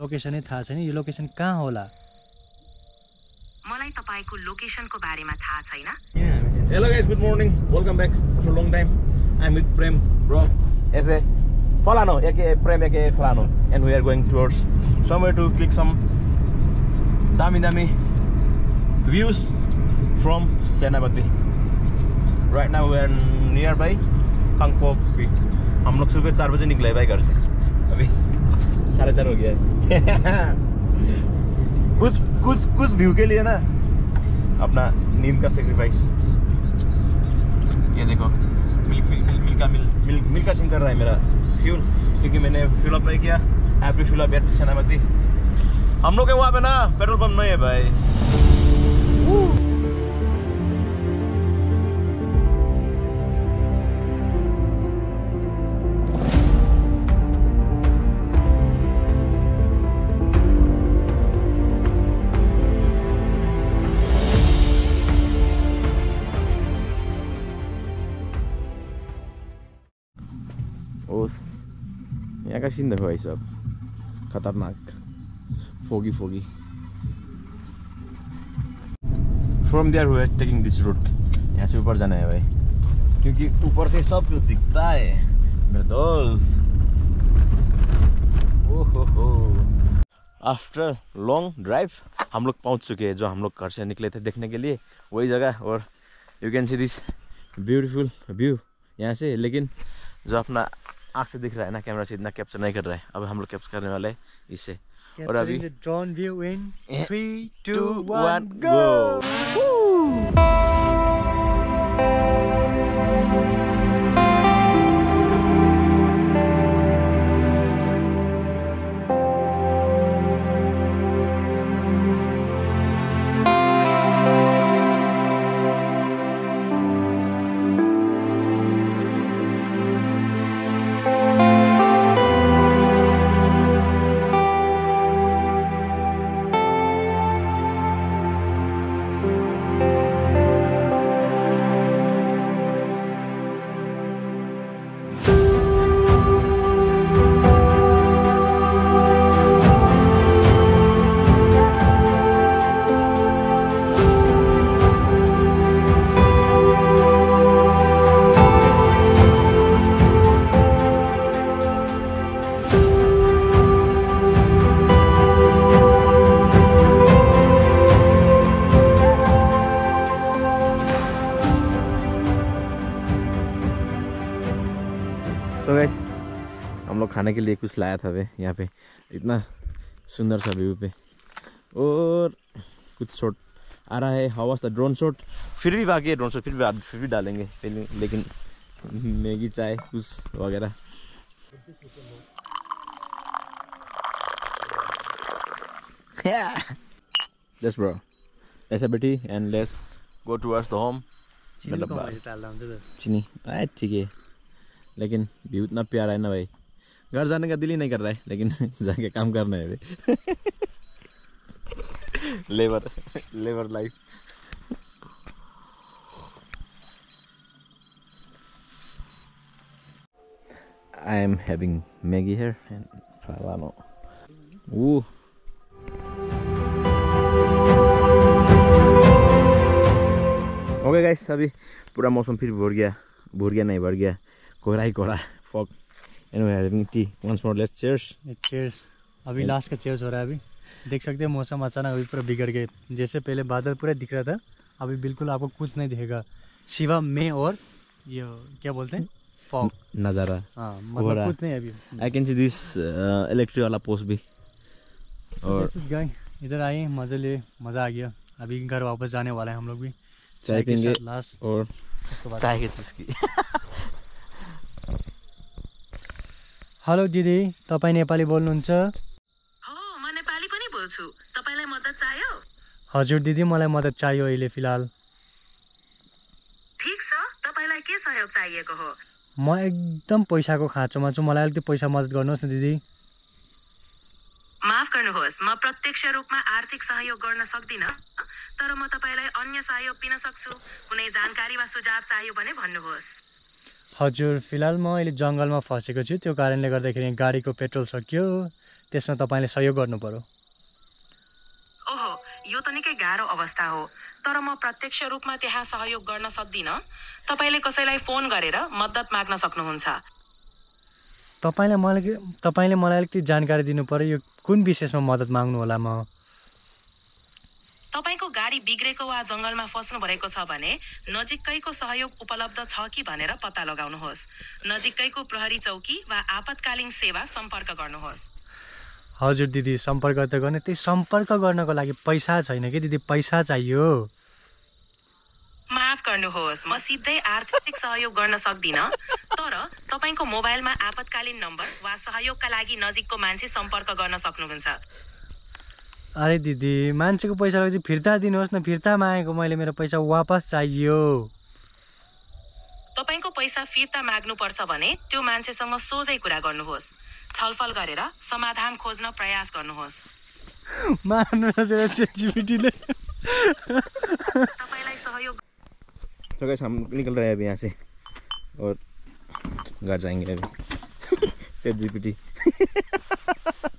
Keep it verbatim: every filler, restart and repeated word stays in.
लोकेसनै थाहा छैन यो लोकेसन कहाँ होला मलाई तपाईको लोकेसनको बारेमा थाहा छैन Hello guys, good morning. Welcome back after a long time. I'm with Prem, bro. As a Falano, aka Prem, aka Falano, and we are going towards somewhere to click some dami dami views from Senapati. Right now we are nearby Kangpo. हम लोग सुबह चार बजे निकले भाई घर से. अभी साढ़े चार हो गया है. कुछ कुछ कुछ व्यू के लिए ना अपना नींद का सेक्रीफाइस. ये देखो मिल्क मिल्क मिल्क का मिल्क मिल्क मिल्क का सिंह कर रहा है मेरा फ्यूल क्योंकि मैंने फ्यूल अप नहीं किया. Happy fuel up at Senapati. हम लोग के वहाँ पे ना पेट्रोल पंप नहीं है भाई. ओस यहाँ का सीन देखो भाई साहब खतरनाक foggy foggy. From there we are taking this route. यहाँ से ऊपर जाना है भाई क्योंकि ऊपर से सब कुछ दिखता है मेरे दोस्त. ओहो हो. आफ्टर लॉन्ग ड्राइव हम लोग पहुँच चुके हैं जो हम लोग घर से निकले थे देखने के लिए वही जगह. और you can see this beautiful view यहाँ से. लेकिन जो अपना आँख से दिख रहा है ना कैमरा से इतना कैप्चर नहीं कर रहा है. अब हम लोग कैप्चर करने वाले हैं इससे. और अभी drone view in three two one go. So guys हम लोग खाने के लिए कुछ लाया था वे यहाँ पे. इतना सुंदर सा व्यू पे और कुछ शॉट आ रहा है. How was the drone shot. फिर भी बाकी है ड्रोन शॉट. फिर भी फिर भी डालेंगे लेकिन मैगी चाय कुछ वगैरह. यस ब्रो ऐसा बैठी and let's go towards the home. चीनी आए ठीक है लेकिन व्यू इतना प्यारा है ना भाई. घर जाने का दिल ही नहीं कर रहा है लेकिन जाके काम करना है भाई. Labour labour life. I am having Maggie here and Falano. Ooh. Okay guys अभी पूरा मौसम फिर भर गया भर गया नहीं भर गया कोहरा ही कोहरा fog. And we are having tea once more. Let's cheers. Cheers. अभी लास्ट का चीयर्स हो रहा है. अभी देख सकते हैं मौसम अचानक अभी पूरा बिगड़ गए. जैसे पहले बादल पूरा दिख रहा था अभी बिल्कुल आपको कुछ नहीं दिखेगा सिवा में और ये क्या बोलते हैं फॉग नज़ारा. हाँ मतलब कुछ नहीं अभी. I can see this electric वाला पोस्ट भी. और इधर आए मज़े ले मज़ा आ गया. अभी घर वापस जाने वाला है हम लोग भी. चाय पीएंगे लास्ट और चाय की चीज की. हेलो दिदी तपाईँ नेपाली बोल्नुहुन्छ. हो म नेपाली पनि बोल्छु. तपाईलाई मद्दत चाहियो. हजुर दिदी मलाई मद्दत चाहियो अहिले फिलहाल. ठीक छ तपाईलाई के सहयोग चाहिएको हो. म एकदम पैसाको खाँचोमा छु. मलाई अलिकति पैसा मद्दत गर्नुहोस् न दिदी. माफ गर्नुहोस् म प्रत्यक्ष रूपमा आर्थिक सहयोग गर्न सक्दिनँ तर म तपाईलाई अन्य सहयोग दिन सक्छु. कुनै जानकारी वा सुझाव चाहियो भने भन्नुहोस्. हजुर फिलहाल म अहिले जङ्गलमा फसेको छु. त्यो कारणले गर्दाखेरि गाडीको पेट्रोल सकियो त्यसमा तपाईँले सहयोग गर्नु पर्यो। ओहो, यो त निकै गाह्रो अवस्था हो, तर म प्रत्यक्ष रूपमा त्यहाँ सहयोग गर्न सक्दिनँ। तपाईँले कसैलाई फोन गरेर मद्दत माग्न सक्नुहुन्छ। तपाईँले मलाई तपाईँले मलाई अलिकति जानकारी दिनु पर्यो, यो कुन विशेषमा मद्दत माग्नु होला म? तपाईँको गाडी बिग्रेको वा जङ्गलमा फस्नु परेको छ भने नजिकैको सहयोग उपलब्ध छ कि भनेर पत्ता लगाउनुहोस्। नजिकैको प्रहरी चौकी वा आपतकालीन सेवा सम्पर्क गर्नुहोस्। हजुर दिदी, सम्पर्क त गर्ने, त्यही सम्पर्क गर्नको लागि पैसा छैन कि दिदी, पैसा चाहियो। माफ गर्नुहोस्, म सिधै आर्थिक सहयोग गर्न सक्दिनँ, तर तपाईँको मोबाइलमा आपतकालीन नम्बर वा सहयोगका लागि नजिकको मान्छे सम्पर्क गर्न सक्नुहुन्छ। अरे दिदी, मान्छेको पैसा लगेपछि फिर्ता दिनुहोस् न, फिर्ता मागेको मैले, मेरो पैसा वापस चाहियो। तपाईँको पैसा फिर्ता माग्नुपर्छ भने त्यो मान्छेसँग सोझै कुरा गर्नुहोस्। छलफल गरेर समाधान खोज्न प्रयास गर्नुहोस्। मान्नु नसकेर चेटजिपिटीले तपाईँलाई सहयोग तो गाइस हम निकल रहे हैं अभी यहाँ से और घर जाएंगे अभी। Chat GPT